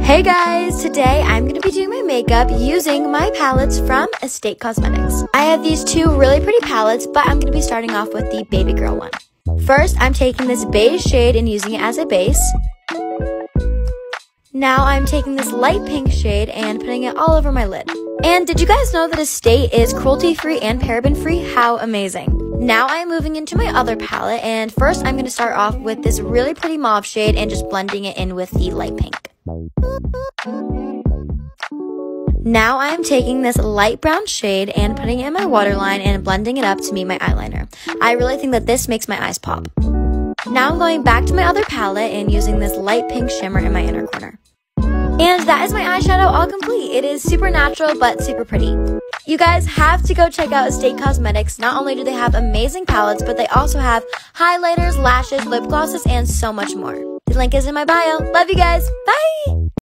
Hey guys, today I'm going to be doing my makeup using my palettes from Estate Cosmetics. I have these two really pretty palettes, but I'm going to be starting off with the baby girl one. First, I'm taking this beige shade and using it as a base. Now I'm taking this light pink shade and putting it all over my lid. And did you guys know that Estate is cruelty-free and paraben-free? How amazing. Now I'm moving into my other palette, and first I'm going to start off with this really pretty mauve shade and just blending it in with the light pink. Now I'm taking this light brown shade and putting it in my waterline and blending it up to meet my eyeliner. I really think that this makes my eyes pop. Now I'm going back to my other palette and using this light pink shimmer in my inner corner. And that is my eyeshadow all complete. It is super natural but super pretty. You guys have to go check out Estate Cosmetics. Not only do they have amazing palettes, but they also have highlighters, lashes, lip glosses, and so much more. The link is in my bio. Love you guys. Bye!